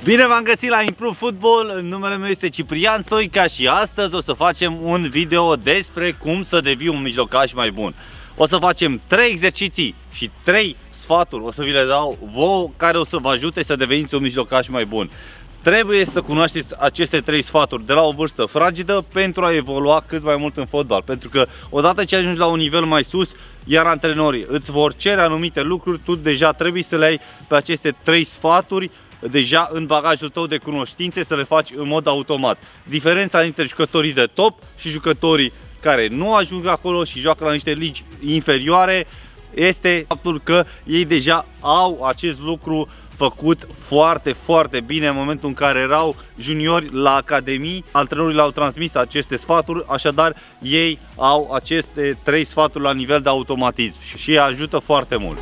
Bine v-am găsit la Improve Football, numele meu este Ciprian Stoica și astăzi o să facem un video despre cum să devii un mijlocaș mai bun. O să facem 3 exerciții și 3 sfaturi, o să vi le dau vouă, care o să vă ajute să deveniți un mijlocaș mai bun. Trebuie să cunoașteți aceste 3 sfaturi de la o vârstă fragedă pentru a evolua cât mai mult în fotbal. Pentru că odată ce ajungi la un nivel mai sus, iar antrenorii îți vor cere anumite lucruri, tu deja trebuie să le ai pe aceste 3 sfaturi deja în bagajul tău de cunoștințe, să le faci în mod automat. Diferența dintre jucătorii de top și jucătorii care nu ajung acolo și joacă la niște ligi inferioare este faptul că ei deja au acest lucru făcut foarte bine în momentul în care erau juniori la academii. Antrenorii le-au transmis aceste sfaturi, așadar ei au aceste 3 sfaturi la nivel de automatism și ajută foarte mult.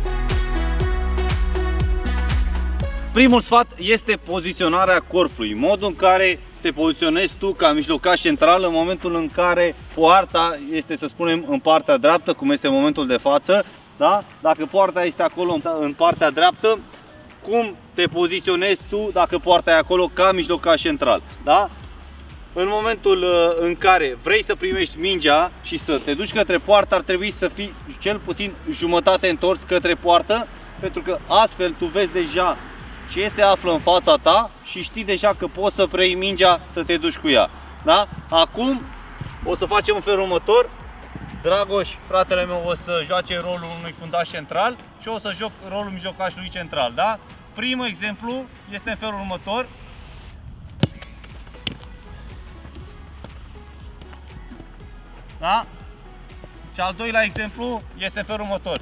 Primul sfat este poziționarea corpului, modul în care te poziționezi tu ca mijlocaș central în momentul în care poarta este, să spunem, în partea dreaptă, cum este în momentul de față, da? Dacă poarta este acolo în partea dreaptă, cum te poziționezi tu dacă poarta e acolo ca mijlocaș central, da? În momentul în care vrei să primești mingea și să te duci către poartă, ar trebui să fii cel puțin jumătate întors către poartă, pentru că astfel tu vezi deja ce se află în fața ta și știi deja că poți să preiei mingea să te duci cu ea, da? Acum o să facem în felul următor. Dragoș, fratele meu, o să joace rolul unui fundaș central și o să joc rolul mijlocașului central, da? Primul exemplu este în felul următor. Da? Și al doilea exemplu este în felul următor.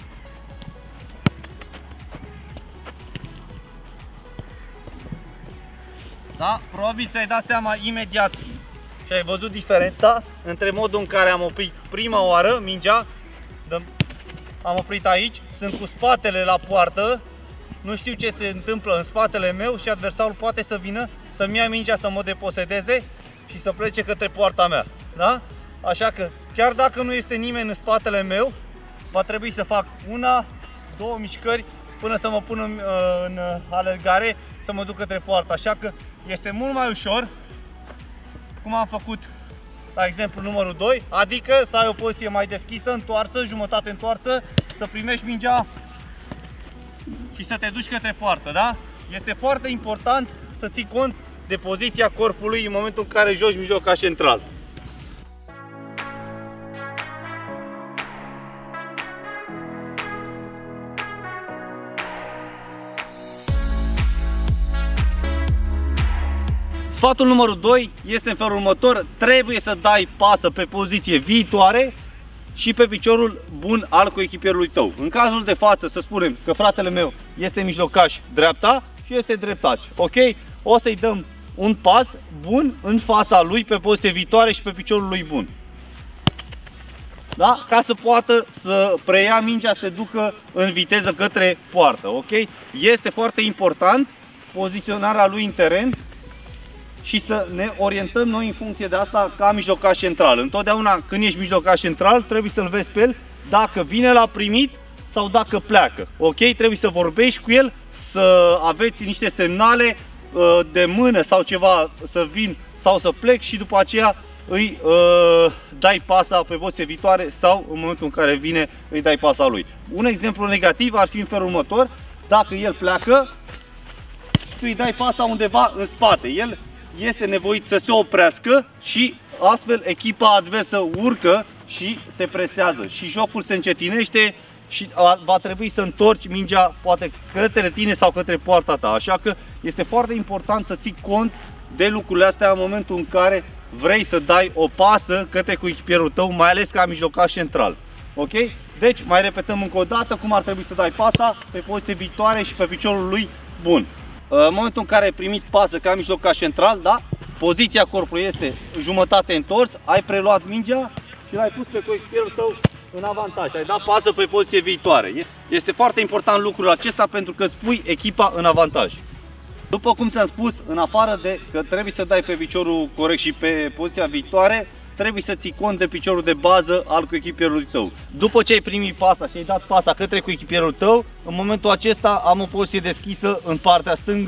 Da? Probabil ți-ai dat seama imediat și ai văzut diferența între modul în care am oprit prima oară mingea, am oprit aici, sunt cu spatele la poartă, nu știu ce se întâmplă în spatele meu și adversarul poate să vină să-mi ia mingea, să mă deposedeze și să plece către poarta mea. Da? Așa că chiar dacă nu este nimeni în spatele meu, va trebui să fac 1-2 mișcări până să mă pun în alergare, să mă duc către poartă. Așa că este mult mai ușor, cum am făcut la exemplu numărul 2, adică să ai o poziție mai deschisă, întoarsă, jumătate întoarsă, să primești mingea și să te duci către poartă, da? Este foarte important să ții cont de poziția corpului în momentul în care joci mijlocaș central. Sfatul numărul 2 este în felul următor: trebuie să dai pasă pe poziție viitoare și pe piciorul bun al coechipierului tău. În cazul de față, să spunem că fratele meu este mijlocaș dreapta și este dreptaș, ok? O să-i dăm un pas bun în fața lui pe poziție viitoare și pe piciorul lui bun, da? Ca să poată să preia mingea, să se ducă în viteză către poartă, ok? Este foarte important poziționarea lui în teren și să ne orientăm noi în funcție de asta ca mijlocaș central. Întotdeauna când ești mijlocaș central trebuie să-l vezi pe el dacă vine la primit sau dacă pleacă. Ok? Trebuie să vorbești cu el, să aveți niște semnale de mână sau ceva să vin sau să plec și după aceea îi dai pasa pe poziție viitoare sau în momentul în care vine îi dai pasa lui. Un exemplu negativ ar fi în felul următor: dacă el pleacă, tu îi dai pasa undeva în spate. El este nevoit să se oprească și astfel echipa adversă urcă și te presează și jocul se încetinește și va trebui să întorci mingea poate către tine sau către poarta ta. Așa că este foarte important să ții cont de lucrurile astea în momentul în care vrei să dai o pasă către coechipierul tău, mai ales ca mijlocaș central. Ok? Deci mai repetăm încă o dată cum ar trebui să dai pasa pe poziție viitoare și pe piciorul lui bun. În momentul în care ai primit pasă ca mijlocaș central, da? Poziția corpului este jumătate întors, ai preluat mingea și l-ai pus pe coechipierul tău în avantaj. Ai dat pasă pe poziție viitoare. Este foarte important lucrul acesta pentru că îți pui echipa în avantaj. După cum ți-am spus, în afară de că trebuie să dai pe piciorul corect și pe poziția viitoare, trebuie să ții cont de piciorul de bază al coechipierului tău. După ce ai primit pasa și ai dat pasa către coechipierul tău, în momentul acesta am o poziție deschisă în partea stângă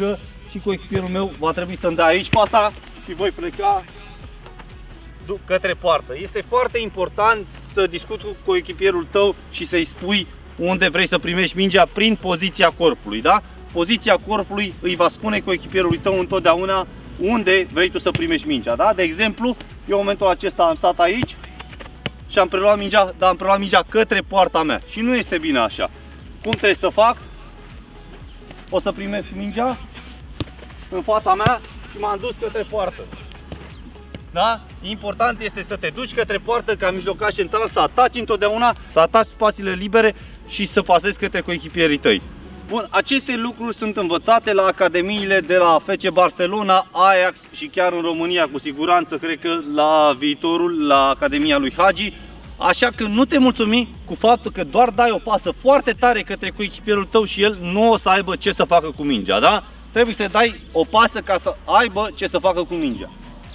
și coechipierul meu va trebui să-mi dea aici pasa și voi pleca către poartă. Este foarte important să discuți cu coechipierul tău și să-i spui unde vrei să primești mingea prin poziția corpului, da? Poziția corpului îi va spune coechipierului tău întotdeauna unde vrei tu să primești mingea, da? De exemplu, eu în momentul acesta am stat aici și am preluat mingea, dar am preluat mingea către poarta mea și nu este bine așa. Cum trebuie să fac? O să primesc mingea în fața mea și m-am dus către poartă. Da? Important este să te duci către poartă ca mijlocaș central, să ataci întotdeauna, să ataci spațiile libere și să pasezi către coechipierii tăi. Bun, aceste lucruri sunt învățate la academiile de la FC Barcelona, Ajax și chiar în România, cu siguranță, cred că la viitorul, la Academia lui Hagi. Așa că nu te mulțumi cu faptul că doar dai o pasă foarte tare către coechipierul tău și el nu o să aibă ce să facă cu mingea, da? Trebuie să dai o pasă ca să aibă ce să facă cu mingea.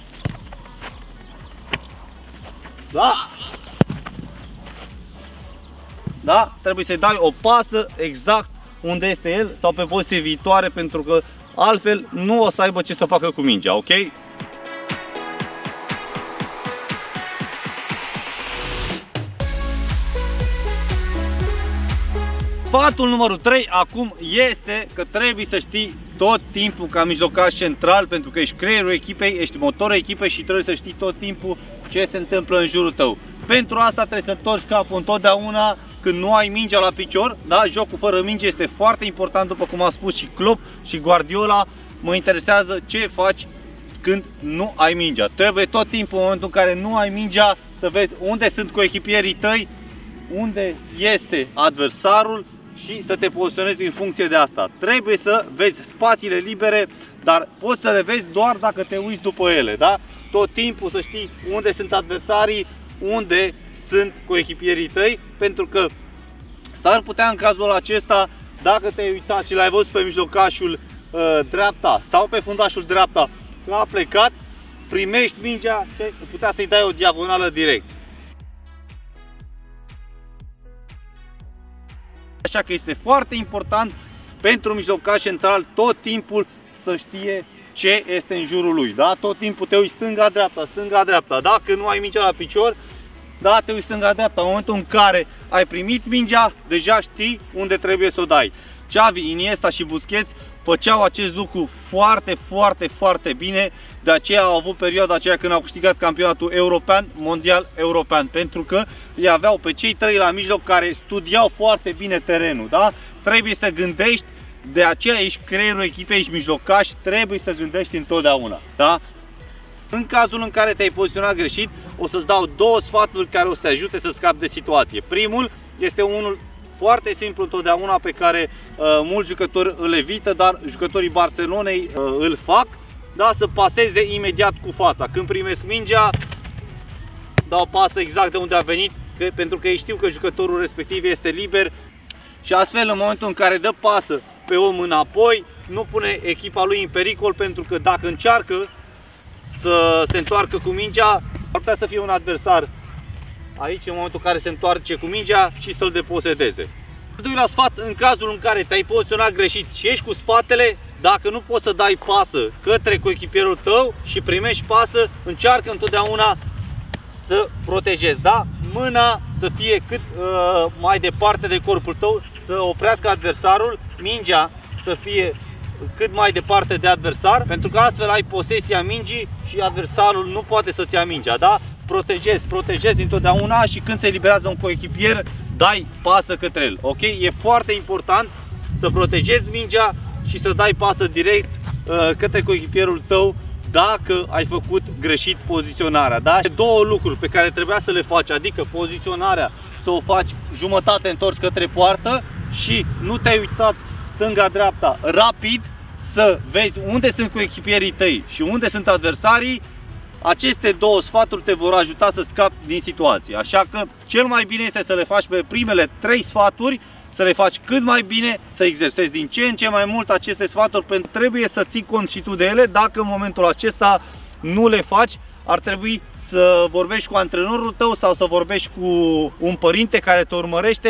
Da? Da? Trebuie să dai o pasă exact unde este el sau pe poziție viitoare, pentru că altfel nu o să aibă ce să facă cu mingea, ok? Sfatul numărul 3 acum este că trebuie să știi tot timpul ca mijlocaș central, pentru că ești creierul echipei, ești motorul echipei și trebuie să știi tot timpul ce se întâmplă în jurul tău. Pentru asta trebuie să torci capul întotdeauna când nu ai mingea la picior, da? Jocul fără minge este foarte important, după cum a spus și Klopp și Guardiola. Mă interesează ce faci când nu ai mingea. Trebuie tot timpul, în momentul în care nu ai mingea, să vezi unde sunt coechipierii tăi, unde este adversarul și să te poziționezi în funcție de asta. Trebuie să vezi spațiile libere, dar poți să le vezi doar dacă te uiți după ele, da? Tot timpul să știi unde sunt adversarii, unde sunt coechipierii tăi, pentru că s-ar putea în cazul acesta, dacă te-ai uitat și l-ai văzut pe mijlocașul dreapta sau pe fundașul dreapta că a plecat, primești mingea și putea să-i dai o diagonală direct. Așa că este foarte important pentru mijlocaș central tot timpul să știe ce este în jurul lui, da? Tot timpul te uiți stânga-dreapta, stânga-dreapta. Dacă nu ai mingea la picior, da, te uiți stânga-dreapta. În momentul în care ai primit mingea, deja știi unde trebuie să o dai. Xavi, Iniesta și Busquets făceau acest lucru foarte bine. De aceea au avut perioada aceea când au câștigat campionatul european, mondial european, pentru că îi aveau pe cei trei la mijloc care studiau foarte bine terenul, da? Trebuie să gândești, de aceea ești creierul echipei, ești mijlocaș, trebuie să gândești întotdeauna, da? În cazul în care te-ai poziționat greșit, o să-ți dau două sfaturi care o să te ajute să scapi de situație. Primul este unul foarte simplu întotdeauna, pe care mulți jucători îl evită, dar jucătorii Barcelonei îl fac, da? Să paseze imediat cu fața. Când primesc mingea, dau pasă exact de unde a venit, pentru că ei știu că jucătorul respectiv este liber și astfel în momentul în care dă pasă pe om înapoi, nu pune echipa lui în pericol, pentru că dacă încearcă să se întoarcă cu mingea, ar putea să fie un adversar aici în momentul în care se întoarce cu mingea și să-l deposedeze. Al doilea sfat, în cazul în care te-ai poziționat greșit și ești cu spatele, dacă nu poți să dai pasă către coechipierul tău și primești pasă, încearcă întotdeauna să protejezi, da? Mâna să fie cât mai departe de corpul tău, să oprească adversarul, mingea să fie cât mai departe de adversar, pentru că astfel ai posesia mingii și adversarul nu poate să-ți ia mingea, da? Protejezi întotdeauna și când se eliberează un coechipier, dai pasă către el, ok? E foarte important să protejezi mingea și să dai pasă direct către coechipierul tău dacă ai făcut greșit poziționarea, da? Două lucruri pe care trebuia să le faci, adică poziționarea să o faci jumătate întors către poartă și nu te-ai uitat stânga-dreapta rapid să vezi unde sunt coechipierii tăi și unde sunt adversarii. Aceste două sfaturi te vor ajuta să scapi din situație. Așa că cel mai bine este să le faci pe primele 3 sfaturi, să le faci cât mai bine, să exersezi din ce în ce mai mult aceste sfaturi, pentru că trebuie să ții cont și tu de ele. Dacă în momentul acesta nu le faci, ar trebui să vorbești cu antrenorul tău sau să vorbești cu un părinte care te urmărește,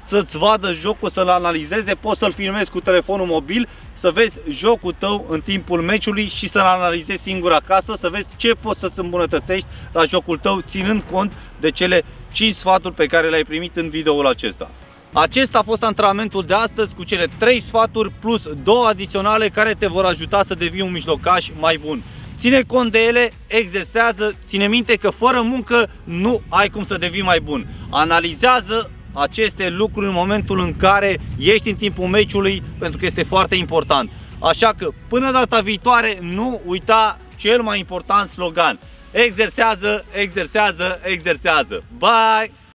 să-ți vadă jocul, să-l analizeze, poți să-l filmezi cu telefonul mobil, să vezi jocul tău în timpul meciului și să-l analizezi singur acasă, să vezi ce poți să-ți îmbunătățești la jocul tău, ținând cont de cele 5 sfaturi pe care le-ai primit în videoul acesta. Acesta a fost antrenamentul de astăzi cu cele 3 sfaturi plus 2 adiționale care te vor ajuta să devii un mijlocaș mai bun. Ține cont de ele, exersează, ține minte că fără muncă nu ai cum să devii mai bun. Analizează aceste lucruri în momentul în care ești în timpul meciului, pentru că este foarte important. Așa că până data viitoare nu uita cel mai important slogan: exersează, exersează, exersează. Bye!